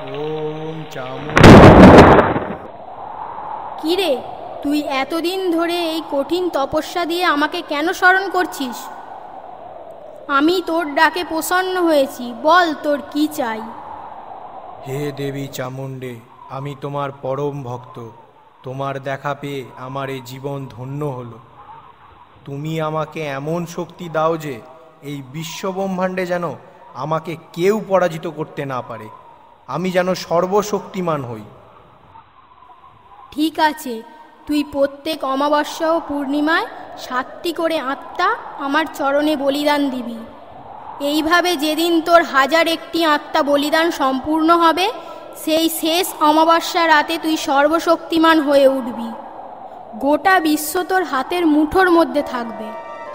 ওম চামু। কিরে, তুই এতদিন ধরে এই কঠিন তপস্যা দিয়ে আমাকে কেন স্মরণ করছিস? আমি তোর ডাকে প্রসন্ন হয়েছি, বল তোর কি চাই। হে দেবী চামুণ্ডে, আমি তোমার পরম ভক্ত। তোমার দেখা পেয়ে আমার এই জীবন ধন্য হলো। তুমি আমাকে এমন শক্তি দাও যে এই বিশ্বব্রহ্মাণ্ডে যেন আমাকে কেউ পরাজিত করতে না পারে। আমি যেন সর্বশক্তিমান হই। ঠিক আছে, তুই প্রত্যেক অমাবস্যা ও পূর্ণিমায় 7টি করে আত্মা আমার চরণে বলিদান দিবি। এইভাবে যেদিন তোর 1001টি আত্মা বলিদান সম্পূর্ণ হবে, সেই শেষ অমাবস্যা রাতে তুই সর্বশক্তিমান হয়ে উঠবি। গোটা বিশ্ব তোর হাতের মুঠোর মধ্যে থাকবে।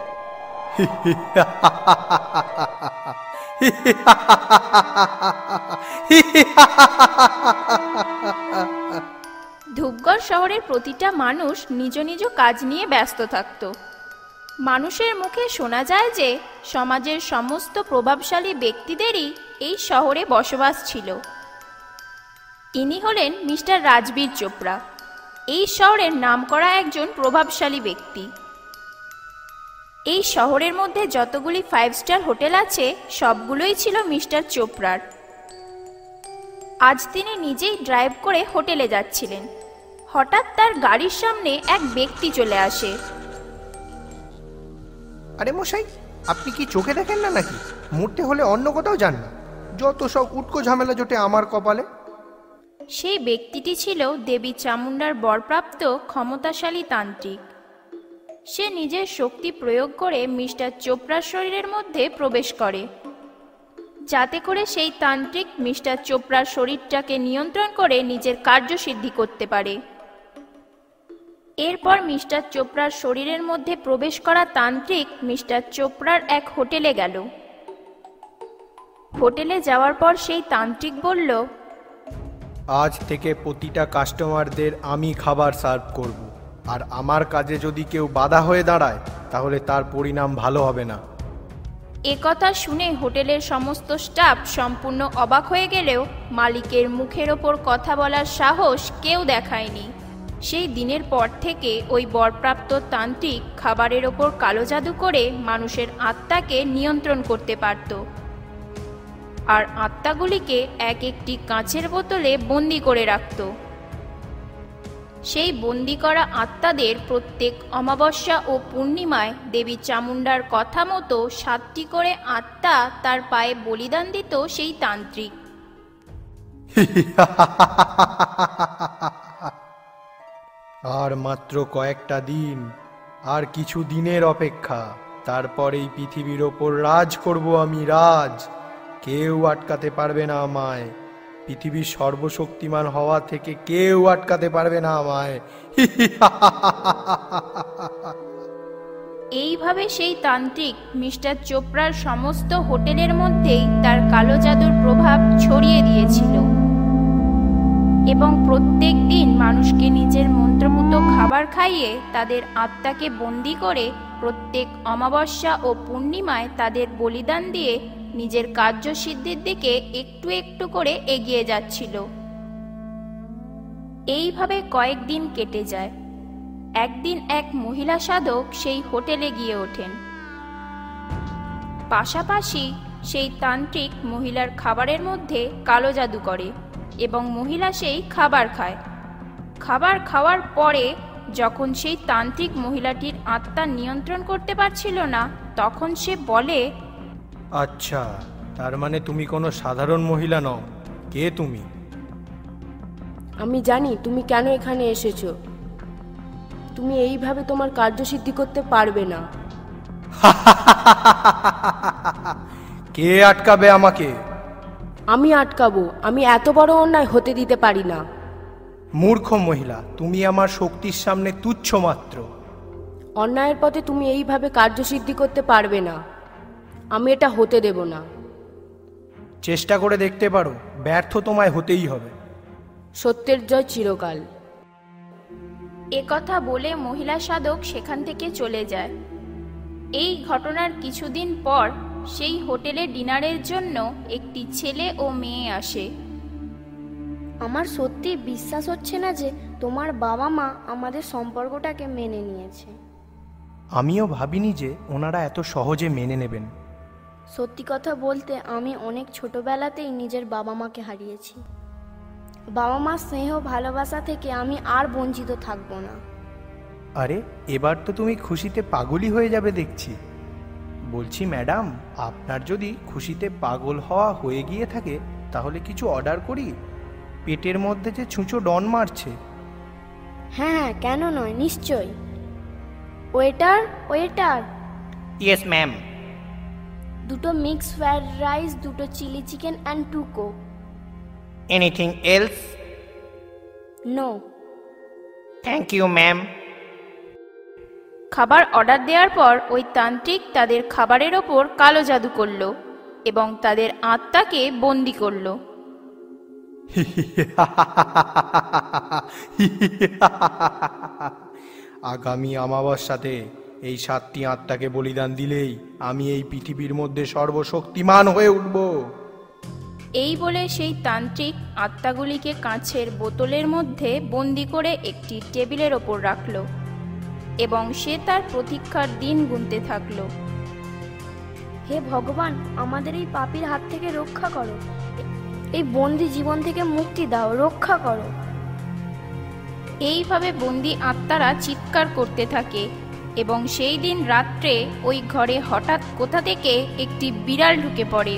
ধূপগড় শহরের প্রতিটা মানুষ নিজ নিজ কাজ নিয়ে ব্যস্ত থাকত। মানুষের মুখে শোনা যায় যে সমাজের সমস্ত প্রভাবশালী ব্যক্তিদেরই এই শহরে বসবাস ছিল। ইনি হলেন মিস্টার রাজবীর চোপড়া, এই শহরের নামকরা একজন প্রভাবশালী ব্যক্তি। এই শহরের মধ্যে যতগুলি 5 স্টার হোটেল আছে সবগুলোই ছিল মিস্টার চোপড়ার। আজ তিনি নিজেই ড্রাইভ করে হোটেলে যাচ্ছিলেন। হঠাৎ তার গাড়ির সামনে এক ব্যক্তি চলে আসে। আরে মশাই, আপনি কি চোখে দেখেন না নাকি? মরতে হলে অন্য কোথাও যান না, যত সব উটকো ঝামেলা জোটে আমার কপালে। সেই ব্যক্তিটি ছিল দেবী চামুণ্ডার বরপ্রাপ্ত ক্ষমতাশালী তান্ত্রিক। সে নিজের শক্তি প্রয়োগ করে মিস্টার চোপড়ার শরীরের মধ্যে প্রবেশ করে, যাতে করে সেই তান্ত্রিক মিস্টার চোপড়ার শরীরটাকে নিয়ন্ত্রণ করে নিজের কার্যসিদ্ধি করতে পারে। এরপর মিস্টার চোপড়ার শরীরের মধ্যে প্রবেশ করা তান্ত্রিক মিস্টার চোপড়ার এক হোটেলে গেল। হোটেলে যাওয়ার পর সেই তান্ত্রিক বলল, আজ থেকে প্রতিটা কাস্টমারদের আমি খাবার সার্ভ করব, আর আমার কাজে যদি কেউ বাধা হয়ে দাঁড়ায় তাহলে তার পরিণাম ভালো হবে না। একথা শুনে হোটেলের সমস্ত স্টাফ সম্পূর্ণ অবাক হয়ে গেলেও মালিকের মুখের ওপর কথা বলার সাহস কেউ দেখায়নি। সেই দিনের পর থেকে ওই বরপ্রাপ্ত তান্ত্রিক খাবারের ওপর কালো জাদু করে মানুষের আত্মাকে নিয়ন্ত্রণ করতে পারত, আর আত্মাগুলিকে এক একটি কাঁচের বোতলে বন্দি করে রাখত। সেই বন্দি করা আত্মাদের প্রত্যেক অমাবস্যা ও পূর্ণিমায় দেবী চামুণ্ডার কথা মতো 7টি করে আত্মা তার পায়ে বলিদান দিত সেই তান্ত্রিক। আর মাত্র কয়েকটা দিন, আর কিছু দিনের অপেক্ষা, তারপর এই পৃথিবীর ওপর রাজ করব আমি, রাজ। কেউ আটকাতে পারবে না আমায়। পৃথিবীর সর্বশক্তিমান হওয়া থেকে কেউ আটকাতে পারবে না আমায়। এইভাবে সেই তান্ত্রিক মিস্টার চোপড়ার সমস্ত হোটেলের মধ্যেই তার কালো জাদুর প্রভাব ছড়িয়ে দিয়েছিল, এবং প্রত্যেক দিন মানুষকে নিজের মন্ত্রপুত খাবার খাইয়ে তাদের আত্মাকে বন্দি করে প্রত্যেক অমাবস্যা ও পূর্ণিমায় তাদের বলিদান দিয়ে নিজের কার্যসিদ্ধির দিকে একটু একটু করে এগিয়ে যাচ্ছিল। এইভাবে কয়েকদিন কেটে যায়। একদিন এক মহিলা সাধক সেই হোটেলে গিয়ে ওঠেন। পাশাপাশি সেই তান্ত্রিক মহিলার খাবারের মধ্যে কালো জাদু করে এবং মহিলা সেই খাবার খায়। খাবার খাওয়ার পরে যখন সেই তান্ত্রিক মহিলাটির আত্মা নিয়ন্ত্রণ করতে পারছিল না, তখন সে বলে, আচ্ছা, তার মানে তুমি কোনো সাধারণ মহিলা নও। কে তুমি? আমি জানি তুমি কেন এখানে এসেছো। তুমি এইভাবে তোমার কার্যসিদ্ধি করতে পারবে না। কে আটকাবে আমাকে? আমি আটকাবো। আমি এত বড় অন্যায় হতে দিতে পারি না। মূর্খ মহিলা, তুমি আমার শক্তির সামনে তুচ্ছ মাত্র। অন্যায়ের পথে তুমি এইভাবে কার্যসিদ্ধি করতে পারবে না। আমি এটা হতে দেব না। চেষ্টা করে দেখতে পারো, ব্যর্থ তোমায় হতেই হবে। সত্যের জয় চিরকাল। একথা বলে মহিলা সাধক সেখান থেকে চলে যায়। এই ঘটনার কিছুদিন পর সেই হোটেলে ডিনারের জন্য একটি ছেলে ও মেয়ে আসে। আমার সত্যি বিশ্বাস হচ্ছে না যে তোমার বাবা মা আমাদের সম্পর্কটাকে মেনে নিয়েছে। আমিও ভাবিনি যে ওনারা এত সহজে মেনে নেবেন। সত্যি কথা বলতে আমি অনেক ছোটবেলাতেই নিজের বাবা মাকে হারিয়েছি। বাবা মার স্নেহ ভালোবাসা থেকে আমি আর বঞ্চিত থাকবো না। আরে এবার তো তুমি খুশিতে পাগলই হয়ে যাবে দেখছি। বলছি ম্যাডাম, আপনার যদি খুশিতে পাগল হওয়া হয়ে গিয়ে থাকে তাহলে কিছু অর্ডার করি? পেটের মধ্যে যে ছুঁচো ডন মারছে। হ্যাঁ, কেন নয়, নিশ্চয়ই। Waiter waiter, yes ma'am. দুটো মিক্স ফ্রাইড রাইস, দুটো chilli chicken and 2 coke. Anything else? No. Thank you ma'am. খাবার অর্ডার দেওয়ার পর ওই তান্ত্রিক তাদের খাবারের ওপর কালো জাদু করলো এবং তাদের আত্মাকে বন্দি করলো। আগামী অমাবস্যাতে এই 7টি আত্মাকে বলিদান দিলেই আমি এই পৃথিবীর মধ্যে সর্বশক্তিমান হয়ে উঠব। এই বলে সেই তান্ত্রিক আত্মাগুলিকে কাঁচের বোতলের মধ্যে বন্দি করে একটি টেবিলের ওপর রাখল এবং সে তার প্রতীক্ষার দিন গুনতে থাকলো। হে ভগবান, আমাদের এই পাপীর হাত থেকে রক্ষা করো, এই বন্দি জীবন থেকে মুক্তি দাও, রক্ষা করো। এইভাবে বন্দি আত্মারা চিৎকার করতে থাকে এবং সেই দিন রাত্রে ওই ঘরে হঠাৎ কোথা থেকে একটি বিড়াল ঢুকে পড়ে।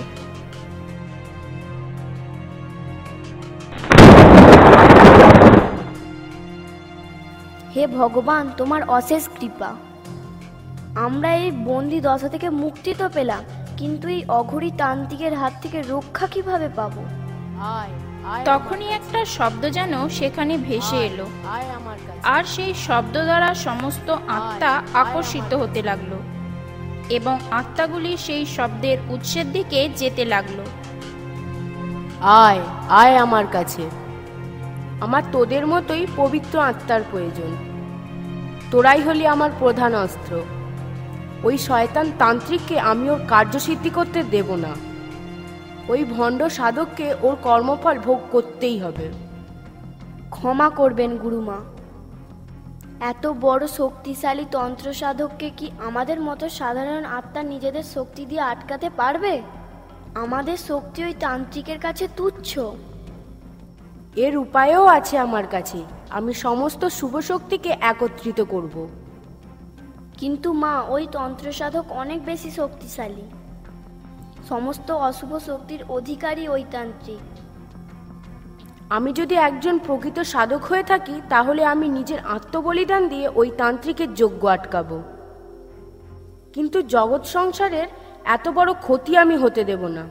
হে ভগবান, তোমার অশেষ কৃপা। আমরা এই বন্দি দশা থেকে মুক্তি তো পেলাম, কিন্তু এই অঘরী তান্ত্রিকের হাত থেকে রক্ষা কিভাবে পাবো? তখনই একটা শব্দ যেন সেখানে ভেসে এলো, আর সেই শব্দ দ্বারা সমস্ত আত্মা আকর্ষিত হতে লাগলো এবং আত্মাগুলি সেই শব্দের উৎসের দিকে যেতে লাগলো। আয় আয় আমার কাছে। আমার তোদের মতোই পবিত্র আত্মার প্রয়োজন। তোরাই হলি আমার প্রধান অস্ত্র। ওই শয়তান তান্ত্রিককে আমি ওর কার্যসিদ্ধি করতে দেব না। ওই ভণ্ড সাধককে ওর কর্মফল ভোগ করতেই হবে। ক্ষমা করবেন গুরুমা, এত বড় শক্তিশালী তন্ত্র সাধককে কি আমাদের মতো সাধারণ আত্মা নিজেদের শক্তি দিয়ে আটকাতে পারবে? আমাদের শক্তি ওই তান্ত্রিকের কাছে তুচ্ছ। এর উপায়ও আছে আমার কাছে। আমি সমস্ত শুভ শক্তিকে একত্রিত করব। কিন্তু মা, ওই তন্ত্র সাধক অনেক বেশি শক্তিশালী। সমস্ত অশুভ শক্তির অধিকারী ওই তান্ত্রিক। আমি যদি একজন প্রকৃত সাধক হয়ে থাকি তাহলে আমি নিজের আত্মবলিদান দিয়ে ওই তান্ত্রিকের যজ্ঞ আটকাবো। কিন্তু জগৎ সংসারের এত বড় ক্ষতি আমি হতে দেব না।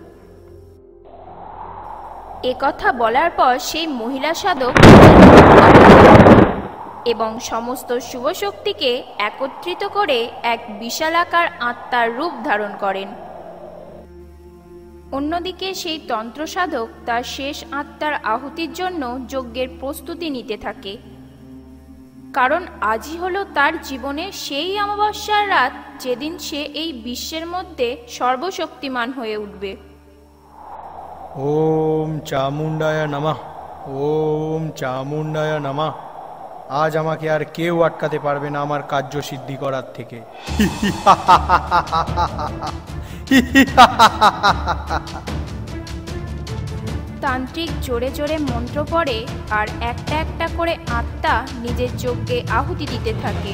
একথা বলার পর সেই মহিলা সাধক এবং সমস্ত শুভ শক্তিকে একত্রিত করে এক বিশালাকার আত্মার রূপ ধারণ করেন। অন্যদিকে সেই তন্ত্র সাধক তার শেষ আত্মার আহুতির জন্য যজ্ঞের প্রস্তুতি নিতে থাকে, কারণ আজই হলো তার জীবনের সেই অমাবস্যার রাত যেদিন সে এই বিশ্বের মধ্যে সর্বশক্তিমান হয়ে উঠবে। ওম চামুণ্ডায় নমঃ, ওম চামুণ্ডায় নমঃ। আজ আমাকে আর কেউ আটকাতে পারবে না আমার কার্য সিদ্ধি করার থেকে। তান্ত্রিক জোরে জোরে মন্ত্র পড়ে আর একটা একটা করে আত্মা নিজের যজ্ঞে আহুতি দিতে থাকে।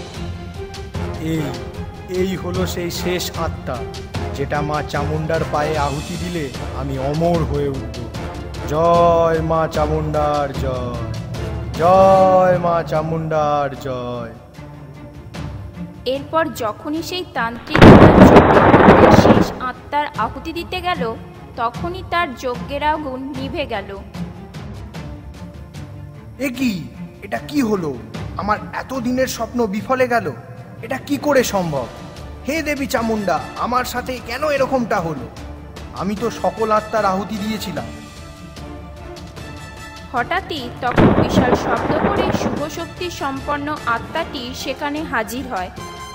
এই হলো সেই শেষ আত্মা যেটা মা চামুণ্ডার পায়ে আহুতি দিলে আমি অমর হয়ে উঠব। জয় মা চামুণ্ডার জয়, জয় মা চামুণ্ডার জয়। এরপর যখনই সেই তান্ত্রিক শেষ আত্মার আহুতি দিতে গেল তখনই তার যজ্ঞের আগুন নিভে গেল। এ কি? এটা কি হলো? আমার এত দিনের স্বপ্ন বিফলে গেল। এটা কি করে সম্ভব? হে দেবী চামুণ্ডা, আমার সাথে কেন এরকমটা হলো? আমি তো সকল আত্মার আহুতি দিয়েছিলাম। হঠাৎই তখন বিশাল শব্দ করে শুভ শক্তি সম্পন্ন আত্মাটি সেখানে হাজির হয়।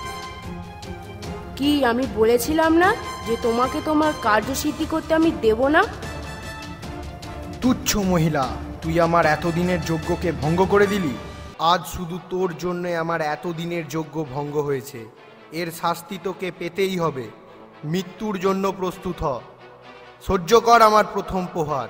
কি আমি বলেছিলাম না যে তোমাকে তোমার কার্যসিদ্ধি করতে আমি দেব না? তুচ্ছ মহিলা, তুই আমার এতদিনের যজ্ঞকে ভঙ্গ করে দিলি। আজ শুধু তোর জন্য আমার এতদিনের যজ্ঞ ভঙ্গ হয়েছে। এর শাস্তি তোকে পেতেই হবে। মৃত্যুর জন্য প্রস্তুত হ। সহ্য কর আমার প্রথম প্রহার।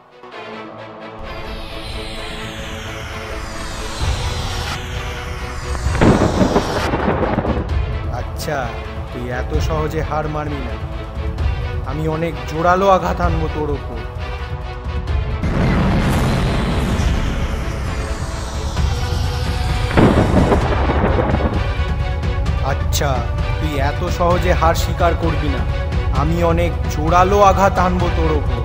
আচ্ছা, তুই এত সহজে হার মানবি না। আমি অনেক জোরালো আঘাত আনবো তোর ওপর। আচ্ছা, তুই এত সহজে হার স্বীকার করবি না। আমি অনেক জোরালো আঘাত আনবো তোর ওপর।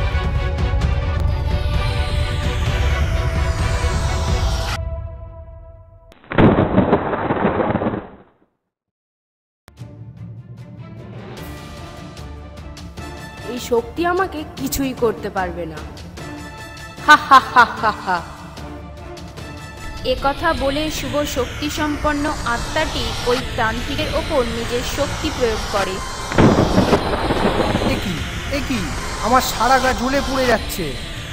এই শক্তি আমাকে কিছুই করতে পারবে না। হা হা হা হা হা। একথা বলে শুভ শক্তি সম্পন্ন আত্মাটি ওই তান্ত্রিকের ওপর নিজের শক্তি প্রয়োগ করে। একই আমার সারা গা জ্বলে পুড়ে যাচ্ছে।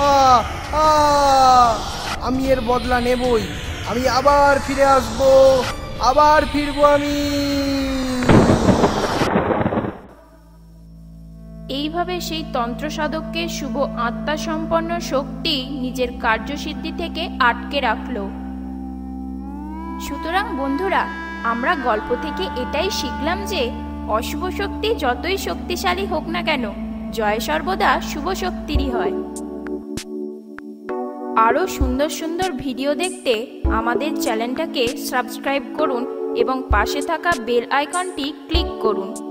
আমি এর বদলা নেবই। আমি আবার ফিরে আসবো, আবার ফিরবো আমি। এইভাবে সেই তন্ত্র সাধককে শুভ আত্মা সম্পন্ন শক্তি নিজের কার্যসিদ্ধি থেকে আটকে রাখল। সুতরাং বন্ধুরা, আমরা গল্প থেকে এটাই শিখলাম যে অশুভ শক্তি যতই শক্তিশালী হোক না কেন, জয় সর্বদা শুভ শক্তিরই হয়। আরও সুন্দর সুন্দর ভিডিও দেখতে আমাদের চ্যানেলটাকে সাবস্ক্রাইব করুন এবং পাশে থাকা বেল আইকনটি ক্লিক করুন।